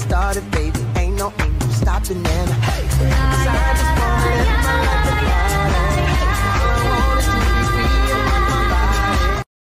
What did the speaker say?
started, baby. Ain't no stopping them. Hey, 'cause I just